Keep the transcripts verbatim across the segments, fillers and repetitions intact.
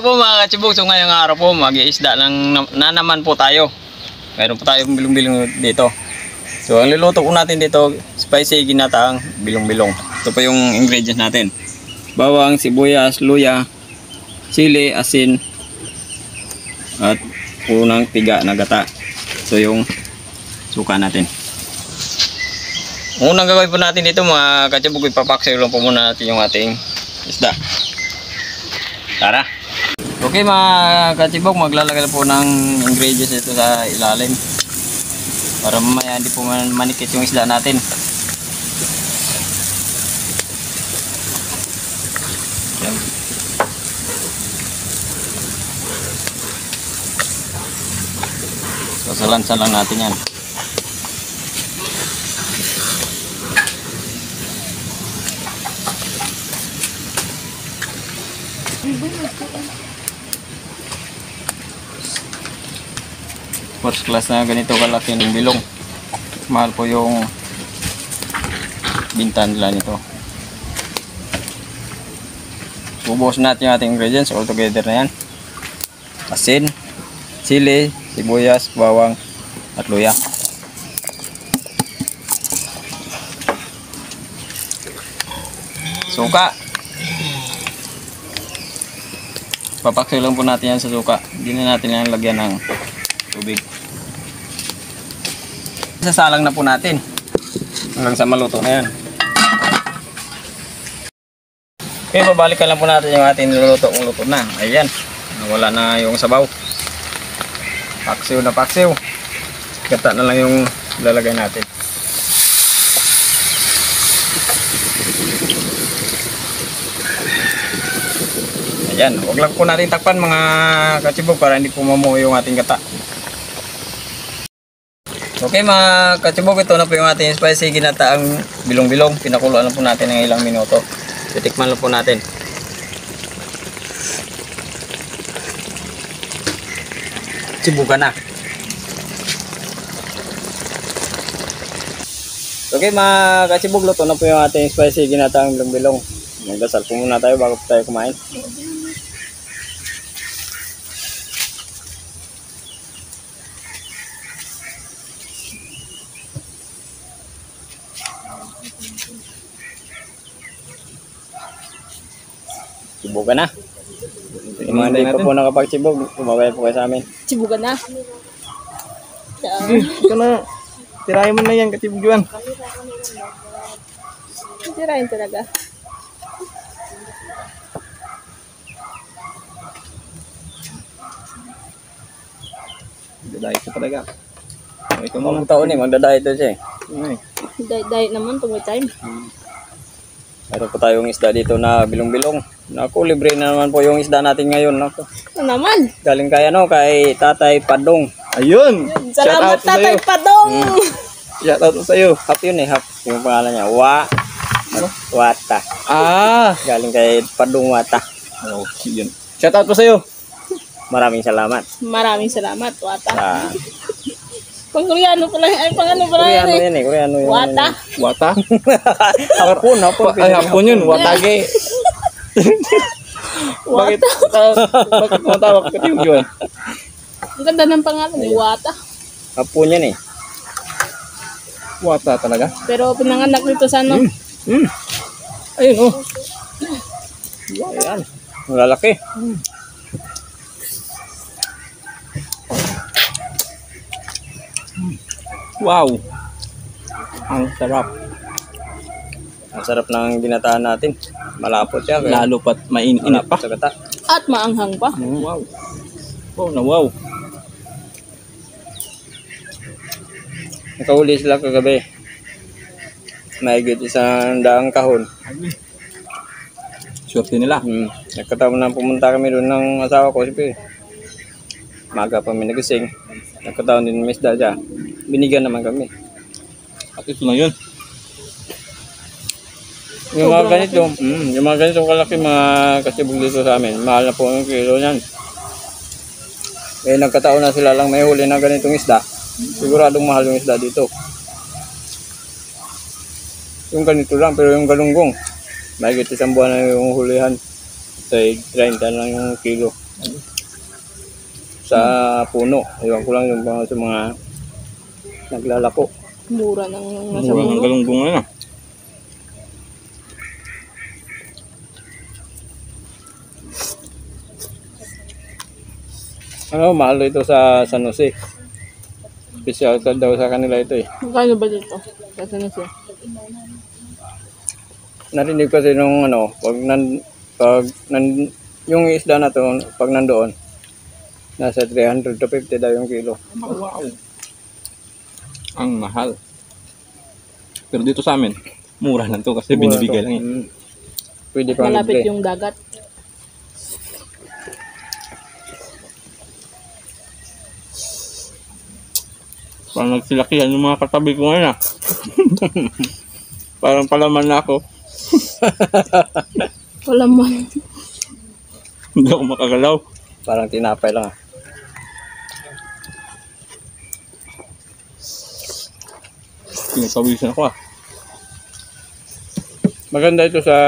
po mga katsibog, so ngayong araw po mag-iisda ng na naman po tayo. Mayroon po tayong bilong-bilong dito. So ang luluto po natin dito, spicy ginataang bilong-bilong. Ito po yung ingredients natin. Bawang, sibuyas, luya, sili, asin, at unang tiga na gata. So yung suka natin. Unang gagawin po natin dito mga katsibog, ipapaksiw lang po muna natin yung ating isda. Tara! Okay mga katsibog, maglalagay po ng ingredients ito sa ilalim para mamaya hindi po man manikit yung isda natin. Yan. Sasalansan lang natin yan. First class na ganito kalaki ng bilong. Mahal po yung bintan nila nito. Bubuhos natin yung ating ingredients all together na yan. Asin, sili, sibuyas, bawang at luya. Suka. Papaksiw lang po natin yan sa suka. Hindi na natin yan lagyan ng tubig. Sasalang na po natin hanggang sa maluto na yan. Okay, babalikan lang po natin yung ating niluluto kung luto na. Ayan, nawala na yung sabaw. Paksiw na paksiw. Gata na lang yung lalagay natin. Ayan, huwag lang po natin takpan mga katsibog para hindi po mamuo yung ating gata. Okay mga katsibog, ito na po yung ating spicy ginataang bilong-bilong. Pinakuluan na po natin ng ilang minuto. Titikman lang po natin. Sibugan na. Okay mga katsibog, luto na po yung ating spicy ginataang bilong-bilong. Magdasal po muna tayo bago po tayo kumain. Sibugan na. Yung mga hindi pa po nakapagsibog, kumabay po kayo sa amin. Sibugan na. Sige, ito na. Tirahin mo na yan, katibugan. Tirahin talaga. Dadahit ko talaga. Ito mo. Mga taon eh, magdadahit ito siya eh. Diet naman, tunggu time. Meron po tayong isda dito na bilong-bilong. Naku, libre na naman po yung isda natin ngayon. Naku. Ano naman? Galing kay ano, kay Tatay Padong. Ayun! Salamat Shout out Tatay sa'yo. Padong! Hmm. Shout out sa'yo. Hap yun eh, hap. Yung pangalan niya, Wa. Wata. Ah! Galing kay Padong Wata. Oh, yun. Shout out po sa'yo. Maraming salamat. Maraming salamat, Wata. Sa Pang Koreano pala, ay pang ano pala Koreano yan eh. yan eh, Koreano yun. Wata. Wata? Hapon, hapon. Ay, hapon yun. Watage. Bakit? Uh, bakit matawag ka tiyugan? Ang ganda ng pangalan eh, Wata. Hapon yan eh. Wata talaga? Pero pinanganak nito sa ano? Hmm. Hmm. Ayun oh. Ayan. Ang lalaki. Wow. Ang sarap. Ang sarap ng ginataan natin. Malapot siya. kaya Lalo pat mainit pa. Sa gata. At maanghang pa. Mm, wow. Wow na wow. Nakahuli sila kagabi. Mahigit isang daang kahon. Swerte nila. Hmm. Nagkataon na pumunta kami doon ng asawa ko. Siyempre, maga pa kami nagising. Nagkataon din may isda dyan. Binigyan naman kami. At ito na yun. Yung mga ganito, mm, yung mga ganito kalaki mga kasibog dito sa amin. Mahal na po yung kilo niyan. Eh, nagkataon na sila lang may huli na ganitong isda. Siguradong mahal yung isda dito. Yung ganito lang, pero yung galunggong, mahigit isang buwan na yung hulihan. So, thirty lang yung kilo. Sa puno. Iwan ko lang yung mga sa mga naglalako. Mura ng nasa Mura ng ulo. galunggong na. Ano, mahal ito sa San Jose. Special ka daw sa kanila ito eh. Magkano ba dito? Kasi na siya. Narinig kasi nung ano, pag nan, pag nan, yung isda na to, pag nandoon, nasa three hundred to fifty daw yung kilo. Wow. Ang mahal. Pero dito sa amin, mura lang to kasi Mura binibigay to. lang eh. Mm. Pwede pang Malapit libre. yung dagat. Parang nagsilakihan yung mga katabi ko ngayon ah. Parang palaman na ako. Wala man. Hindi ako makagalaw. Parang tinapay lang ah. Pinagpawisan ako ah. Maganda ito sa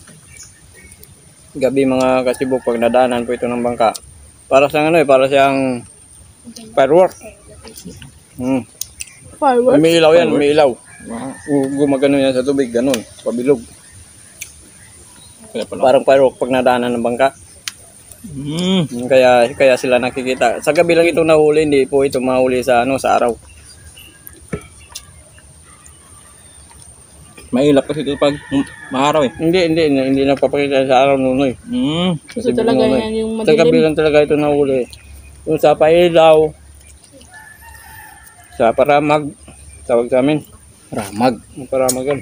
gabi mga kasibok pag nadaanan po ito ng bangka. Para sa ano eh, para siyang firework. Hmm. Fireworks. May ilaw yan, may ilaw. Wow. Gu- Gumagano yan sa tubig, ganun, pabilog. Kaya pala. Parang firework pag nadaanan ng bangka. Hmm. Hmm, Kaya kaya sila nakikita. Sa gabi lang ito nahuli, hindi po ito mahuli sa ano sa araw. Mailap kasi ito pag um, maaraw eh. Hindi, hindi, hindi, hindi napapakita sa araw noon eh. Hmm. Gusto talaga Kasi yan yung Sa gabi madilim. lang talaga ito nahuli. Yung sa pailaw, sa paramag, tawag sa amin, paramag, yung paramagan.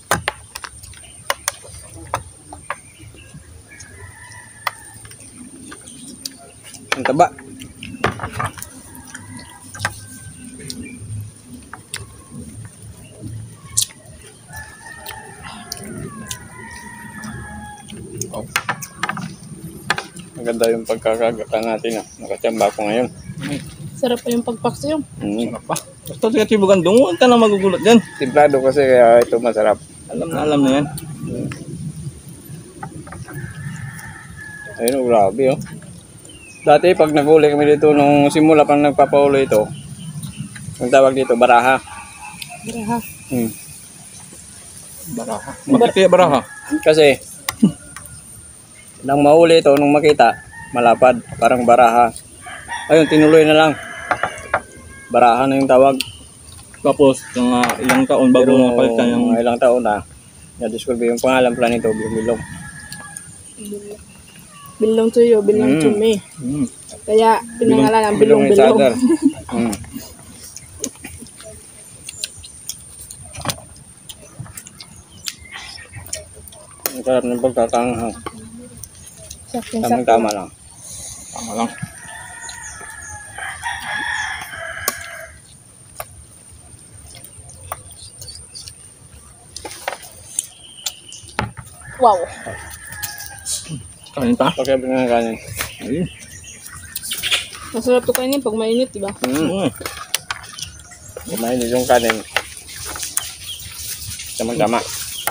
Ang taba. Oh. Maganda yung pagkakagata natin ah. Nakachamba ko ngayon. Sarap pa yung pagpaksiyo. Mm. Sarap pa. Basta sa katibugan, dunguan ka na magugulat dyan. Timplado kasi kaya ito masarap. Alam na alam na yan. Ayun, oh, grabe oh. Dati pag nag-uli kami dito nung simula pang nagpapaulo ito, ang tawag dito, baraha. Baraha. Hmm. Baraha. Bakit kaya baraha? Kasi, nang mahuli ito, nung makita, malapad, parang baraha. Ayun, tinuloy na lang. Baraha na yung tawag. Tapos, mga ilang taon bago Pero mapalitan yung... mga ilang taon na, na-discover yung pangalan pala nito, Bilong. Bilong tuyo, bilong Mm. tumi. Hmm. Kaya pinangalan ang Bilong bilong-bilong. Insider. Hmm. Ang sarap ng pagkakanghang. Saktong-sakto. Tamang-tama lang. Tama lang. Wow. Kanin pa? Pagkabi ng kanin. Ayun. Masarap to kainin pag mainit, di ba? Hmm. Hmm. Kumain din yung kanin. Tama-tama.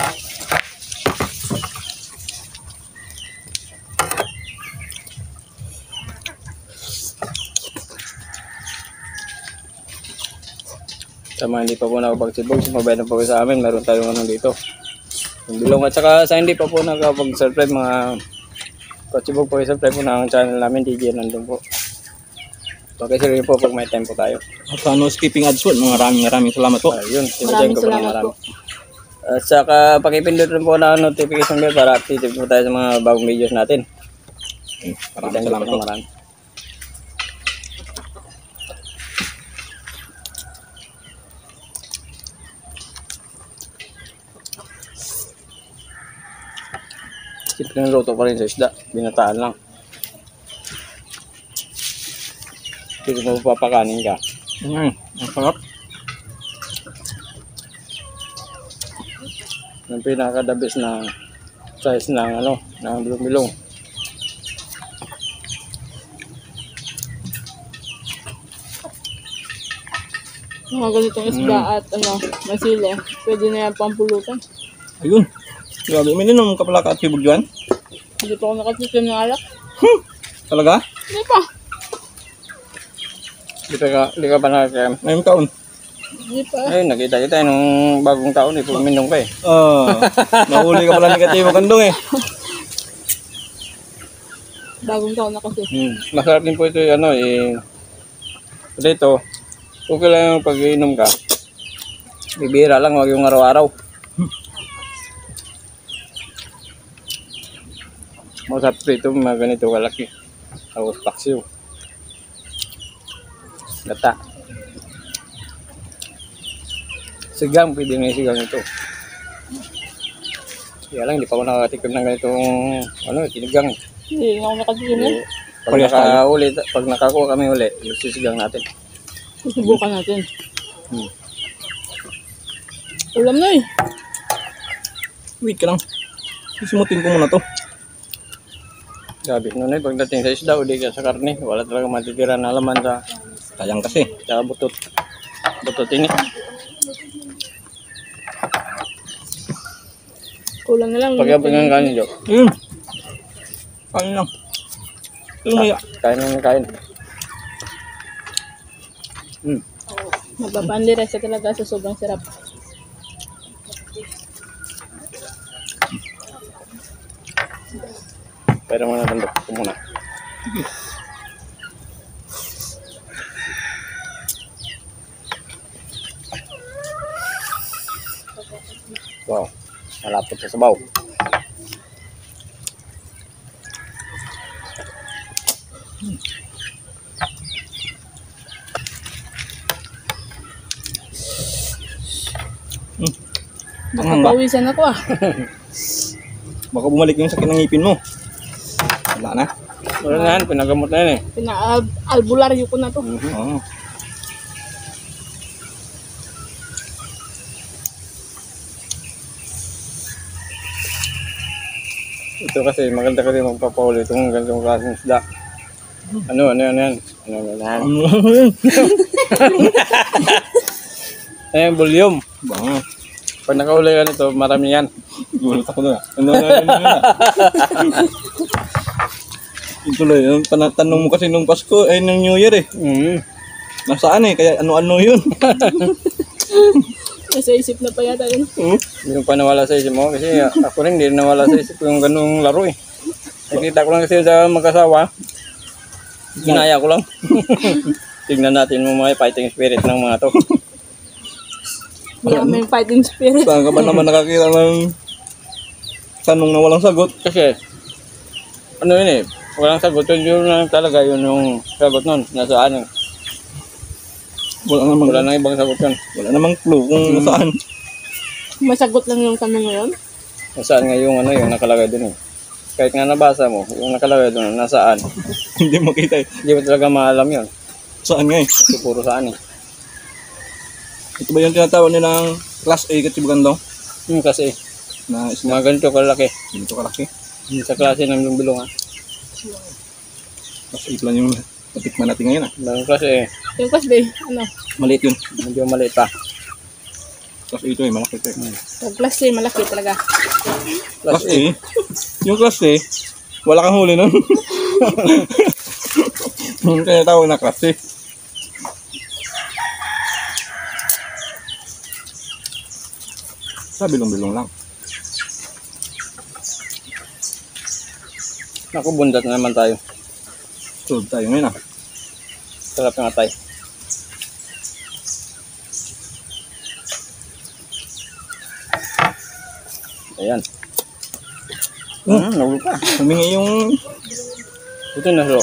Sa mga hindi pa po nakapagsibog, sumabay na po kayo sa amin, meron tayong ano dito. Yung bilong at saka sa hindi pa po nakapag-subscribe mga katsibog po, subscribe po na ang channel namin, D J nandun po. Pakisiri po pag may time po tayo. At sa no skipping ads po, maraming maraming salamat po. Ayun, Maraming po ng salamat marami. po. At saka pakipindot rin po na notification bell para updated po tayo sa mga bagong videos natin. Maraming Thank you salamat po po. ng marami. Simple ng luto pa rin sa isda. Binataan lang. Hindi mo papakanin ka. Hmm. Ang sarap. Yung pinakadabis na size ng ano, ng bilong-bilong. Mga ganitong isda at ano, masile. Pwede na yan pampulutan. Ayun. Grabe, uminom ka pala ka at sibog dyan. Hindi pa ako nakatikim ng alak. Talaga? Hindi pa. Di pa ka, di ka pa nakakayam. Ngayong taon. Hindi pa. Ayun, nakita kita nung bagong taon eh, puminong ka eh. Ah, nahuli ka pala negatibo kandong eh. Bagong taon na kasi. Hmm. Masarap din po ito, ano eh. Dito, okay lang yung pag-inom ka. Bibira lang, wag yung araw-araw. Masarap ito, mga ganito kalaki. Tapos paksiw. Gata. Sigang, pwede na yung sigang ito. Kaya lang, hindi pa ako nakakatikim ng ganitong, ano, tinigang. Hindi na ako nakatikim yan. Pag naka-uli, pag nakakuha kami uli, sisigang natin. Susubukan natin. Hmm. Ulam na eh. Wait ka lang. Sisimutin ko muna to. Grabe, noon eh, pagdating sa isda, uli ka sa karne, wala talaga matitira na laman sa, Sayang kasi. sa butot. Butot ini. Kulang na lang. Pagkabot ng kanin, Jo. Yun. Kain lang. Lumaya. Kain ng kain. Hmm. Magpapandiras ka talaga sa sobrang sarap. Pero muna tandok ko muna. Wow, malapot sa sabaw. Angang ba? Pawisan ako ah. Baka bumalik yung sakit ng ngipin mo. Wala na. Wala na yan, pinagamot na yan eh. Pina-albularyo ko na to. Oo. Ito kasi maganda kasi magpapahuli itong ganitong klaseng isda. Ano, ano, ano yan? Ano, ano, yan? Ayan, bulyom. Baka. Pag nakahuli ka nito, marami yan. Gulat ako na. Ano na yun na. Ito lang, yung tanong mo kasi nung Pasko, ay nung New Year eh. Mm. Nasaan eh, kaya ano-ano yun. Nasa isip na pa yata yun. Oo. Hindi pa nawala sa isip mo kasi ako rin hindi nawala sa isip ko yung ganung laro eh. Nakita ko lang kasi sa mag-asawa. Ginaya ko lang. Tignan natin mo mga fighting spirit ng mga to. Wala may fighting spirit. Saan ka ba naman nakakita ng tanong na walang sagot? Kasi ano yun eh, walang sagot yun, yun lang talaga yun yung sagot nun. Nasaan eh. Wala namang, Wala nang ibang sagot yun. wala namang clue kung nasaan. Masagot lang yung tanong ngayon. Nasaan nga yung ano yung nakalagay dun eh. Kahit nga nabasa mo, yung nakalagay dun, nasaan. Hindi makita eh. Hindi mo talaga maalam yun. Saan nga eh. Kasi puro saan eh. Ito ba yung tinatawag nilang class A katibagan daw? Hmm, kasi Na isla. mga ganito kalaki. Ganito kalaki. Sa klase ng lumbilong ha. Class A lang yung natikman natin ngayon ah. Mga klase eh, Yung kasbe, ano? Maliit yun. medyo maliit pa. Class A ito eh, malaki ito eh. Yung klase, malaki talaga. Class A? Yung class A, wala kang huli nun. Yung tinatawag na class A. Sa bilong-bilong lang. Naku, bundat na naman tayo. Tulad tayo ngayon ah. Sarap ng atay. Ayan. Hmm. Hmm, nahulog pa. Humingi yung... Ito nahulog.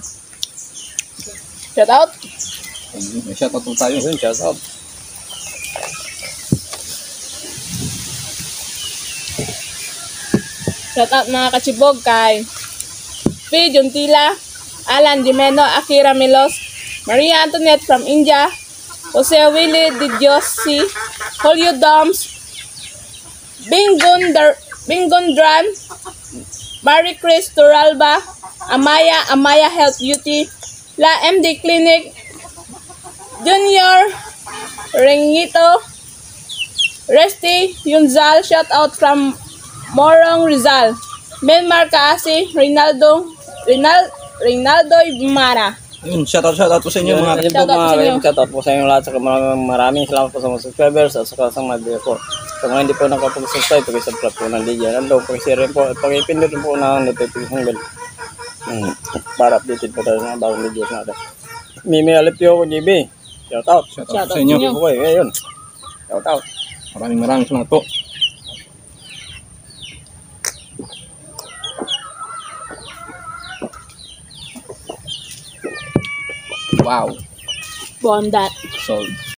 Shout out! May shoutout po tayo. Ayun, shout out. Shout out mga kachibog kay P. Juntila, Alan Jimeno, Akira Milos, Maria Antoinette from India, Jose Willie Di Diossi, Julio Doms, Bingon, Dar- Bingon Dran, Marie Chris Turalba, Amaya, Amaya Health Beauty, La M D Clinic, Junior Rengito, Resty Yunzal, shout out from Morong Rizal, Melmar Kaasi, Rinaldo, Rinal, Reynaldo Mana. Yun, shoutout, shoutout po sa inyo Yun, mga yun po Shoutout mga sa inyo. kaibigan, shoutout po sa inyo lahat. Saka maraming, maraming salamat po sa mga subscribers at saka sa mga video ko. Sa mga hindi po nakapag-subscribe, pag-subscribe po ng video. Nandun, pag-share rin po at pag-ipindot rin po ng notification bell. Hmm. Para updated po tayo ng bagong videos natin. Mimi Alipio ko, J B. Shoutout. shoutout Shoutout sa inyo. sa inyo. Okay, ayun. Shoutout. Maraming maraming salamat po. Wow. Bond that. Sold.